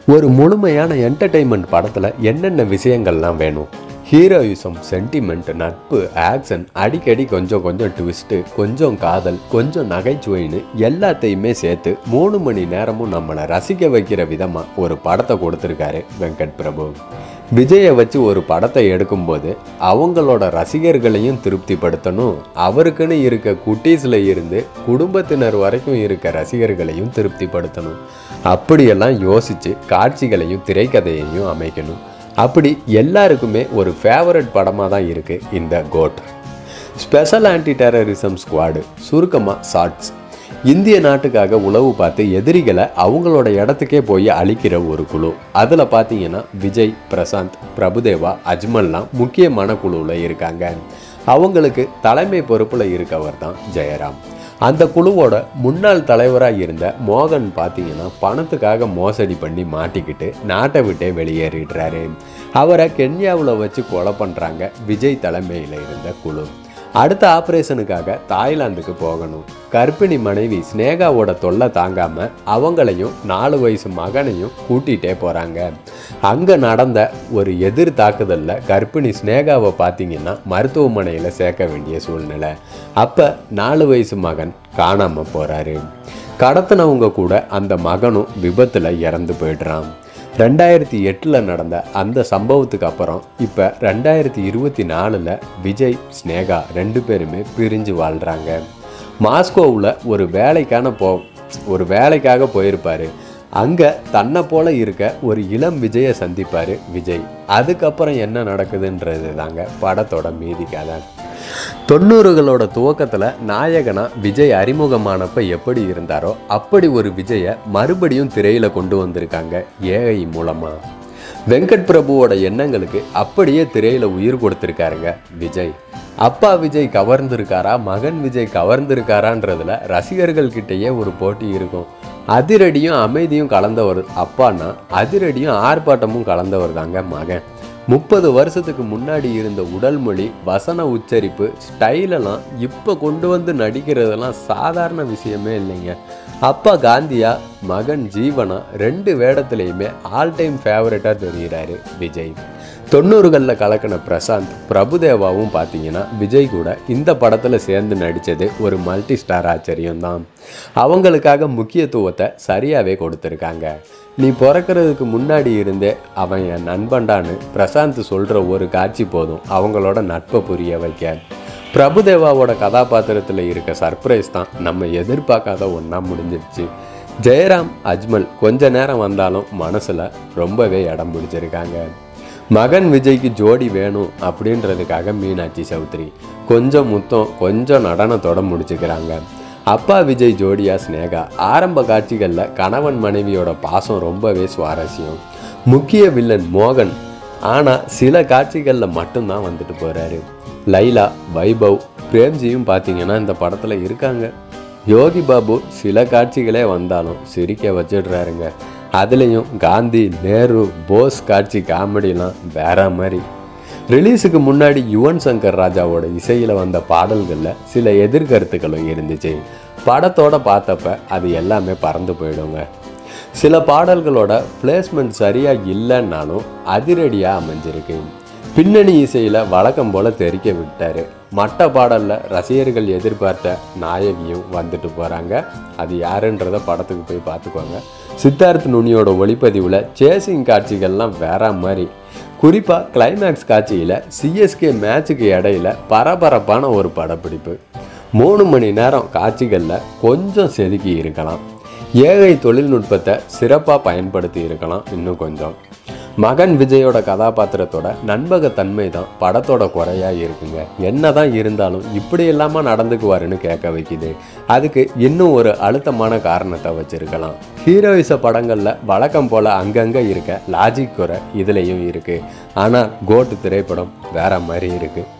ஒரு முழுமையான என்டர்டெயின்மெண்ட் படத்தில் என்னென்ன விஷயங்கள்லாம் வேணும்? ஹீரோயிசம், சென்டிமெண்ட், நட்பு, ஆக்ஷன், அடிக்கடி கொஞ்சம் ட்விஸ்ட்டு, கொஞ்சம் காதல், கொஞ்சம் நகைச்சுவைன்னு எல்லாத்தையுமே சேர்த்து 3 மணி நேரமும் நம்மளை ரசிக்க வைக்கிற விதமாக ஒரு படத்தை கொடுத்துருக்காரு வெங்கட் பிரபு. விஜயை வச்சு ஒரு படத்தை எடுக்கும்போது அவங்களோட ரசிகர்களையும் திருப்திப்படுத்தணும், அவருக்குன்னு இருக்க குட்டீஸில் இருந்து குடும்பத்தினர் வரைக்கும் இருக்க ரசிகர்களையும் திருப்திப்படுத்தணும். அப்படியெல்லாம் யோசித்து காட்சிகளையும் திரைக்கதையையும் அமைக்கணும். அப்படி எல்லாருக்குமே ஒரு ஃபேவரட் படமாக தான் இருக்குது இந்த GOAT. Special anti terrorism squad, சுருக்கமாக ஷார்ட்ஸ். இந்திய நாட்டுக்காக உளவு பார்த்து எதிரிகளை அவங்களோட இடத்துக்கே போய் அழிக்கிற ஒரு குழு. அதில் பார்த்தீங்கன்னா விஜய், பிரசாந்த், பிரபுதேவா, அஜ்மல்லாம் முக்கியமான குழுவில் இருக்காங்க. அவங்களுக்கு தலைமை பொறுப்பில் இருக்கவர் தான் ஜெயராம். அந்த குழுவோட முன்னாள் தலைவராக இருந்த மோகன் பார்த்தீங்கன்னா பணத்துக்காக மோசடி பண்ணி மாட்டிக்கிட்டு நாட்டை விட்டே வெளியேறிடுறாரு. அவரை கென்யாவில் வச்சு கொலை பண்ணுறாங்க விஜய் தலைமையில் இருந்த குழு. அடுத்த ஆப்ரேஷனுக்காக தாய்லாந்துக்கு போகணும். கர்ப்பிணி மனைவி ஸ்னேகாவோட தொல்லை தாங்காமல் அவங்களையும் 4 வயசு மகனையும் கூட்டிகிட்டே போகிறாங்க. அங்கே நடந்த ஒரு எதிர் தாக்குதலில் கர்ப்பிணி ஸ்னேகாவை பார்த்தீங்கன்னா மருத்துவமனையில் சேர்க்க வேண்டிய சூழ்நிலை. அப்போ 4 வயசு மகன் காணாமல் போகிறாரு. கடத்தினவங்க கூட அந்த மகனும் விபத்தில் இறந்து போய்ட்றான். 2008 நடந்த அந்த சம்பவத்துக்கு அப்புறம் இப்போ 2024 விஜய், ஸ்னேகா 2 பேருமே பிரிஞ்சு வாழ்கிறாங்க. மாஸ்கோவில் ஒரு வேலைக்காக போயிருப்பார். அங்கே தன்னை போல இருக்க ஒரு இளம் விஜயை சந்திப்பார் விஜய். அதுக்கப்புறம் என்ன நடக்குதுன்றது தாங்க படத்தோட மீதி கதை. 90களோட துவக்கத்தில் நாயகனா விஜய் அறிமுகமானப்ப எப்படி இருந்தாரோ அப்படி ஒரு விஜயை மறுபடியும் திரையில் கொண்டு வந்திருக்காங்க ஏஐ மூலமாக. வெங்கட் பிரபுவோட எண்ணங்களுக்கு அப்படியே திரையில் உயிர் கொடுத்துருக்காருங்க விஜய். அப்பா விஜய் கவர்ந்திருக்காரா, மகன் விஜய் கவர்ந்திருக்காரான்றதுல ரசிகர்கள்கிட்டயே ஒரு போட்டி இருக்கும். அதிரடியும் அமைதியும் கலந்தவர் அப்பான்னா, அதிரடியும் ஆர்ப்பாட்டமும் கலந்தவர் தாங்க மகன். 30 வருஷத்துக்கு முன்னாடி இருந்த உடல் மொழி, வசன உச்சரிப்பு, ஸ்டைலெல்லாம் இப்போ கொண்டு வந்து நடிக்கிறதெல்லாம் சாதாரண விஷயமே இல்லைங்க. அப்பா காந்தியா, மகன் ஜீவனா 2 வேடத்துலையுமே ஆல் டைம் ஃபேவரட்டாக தெரிகிறாரு விஜய். 90களில் கலக்கின பிரசாந்த், பிரபுதேவாவும் பார்த்தீங்கன்னா விஜய் கூட இந்த படத்தில் சேர்ந்து நடித்தது ஒரு மல்டி ஸ்டார் ஆச்சரியம்தான். அவங்களுக்காக முக்கியத்துவத்தை சரியாகவே கொடுத்துருக்காங்க. நீ பிறக்கிறதுக்கு முன்னாடி இருந்தே அவன் என் நண்பன்டான்னு பிரசாந்த் சொல்கிற ஒரு காட்சி போதும் அவங்களோட நட்பை புரிய வைக்க. பிரபுதேவாவோட கதாபாத்திரத்தில் இருக்க சர்ப்ரைஸ் தான் நம்ம எதிர்பார்க்காத ஒன்றா முடிஞ்சிருச்சு. ஜெயராம், அஜ்மல் கொஞ்ச நேரம் வந்தாலும் மனசில் ரொம்பவே இடம் பிடிச்சிருக்காங்க. மகன் விஜய்க்கு ஜோடி வேணும் அப்படின்றதுக்காக மீனாட்சி சௌத்ரி கொஞ்சம் முத்தம், கொஞ்சம் நடனத்தோட முடிச்சுக்கிறாங்க. அப்பா விஜய் ஜோடியா ஸ்னேகா. ஆரம்ப காட்சிகளில் கணவன் மனைவியோட பாசம் ரொம்பவே சுவாரஸ்யம். முக்கிய வில்லன் மோகன் ஆனால் சில காட்சிகளில் மட்டும்தான் வந்துட்டு போகிறாரு. லைலா, வைபவ், பிரேம்ஜியும் பார்த்தீங்கன்னா இந்த படத்தில் இருக்காங்க. யோகி பாபு சில காட்சிகளே வந்தாலும் சிரிக்க வச்சிடுறாருங்க. அதுலேயும் காந்தி, நேரு, போஸ் காட்சி காமெடிலாம் வேற மாதிரி. ரிலீஸுக்கு முன்னாடி யுவன் சங்கர் ராஜாவோட இசையில் வந்த பாடல்களில் சில எதிர்கருத்துக்களும் இருந்துச்சு. படத்தோட பார்த்தப்ப அது எல்லாமே பறந்து போயிடுங்க. சில பாடல்களோட பிளேஸ்மெண்ட் சரியாக இல்லைன்னாலும் அதிரடியாக அமைஞ்சிருக்கு. பின்னணி இசையில் வழக்கம் போல் தெரிக்க விட்டார். மற்ற பாடலில் ரசிகர்கள் எதிர்பார்த்த நாயகியும் வந்துட்டு போகிறாங்க. அது யாருன்றதை படத்துக்கு போய் பார்த்துக்கோங்க. சித்தார்த் நுனியோட ஒளிப்பதிவில் சேசிங் காட்சிகள்லாம் வேற மாதிரி. குறிப்பாக கிளைமேக்ஸ் காட்சியில் சிஎஸ்கே மேட்சுக்கு இடையில பரபரப்பான ஒரு படப்பிடிப்பு. 3 மணி நேரம் காட்சிகளில் கொஞ்சம் செதுக்கி இருக்கலாம். ஏஐ தொழில்நுட்பத்தை சிறப்பாக பயன்படுத்தி இருக்கலாம் இன்னும் கொஞ்சம். மகன் விஜயோட கதாபாத்திரத்தோட நண்பகத்தன்மை தான் படத்தோட குறையாக இருக்குங்க. என்ன தான் இருந்தாலும் இப்படி இல்லாமல் நடந்துக்குவாருன்னு கேட்க வைக்குது. அதுக்கு இன்னும் ஒரு அழுத்தமான காரணத்தை வச்சுருக்கலாம். ஹீரோயிச படங்களில் வழக்கம் போல் அங்கங்கே இருக்க லாஜிக் குறை இதுலேயும் இருக்குது. ஆனால் கோட் திரைப்படம் வேற மாதிரி இருக்குது.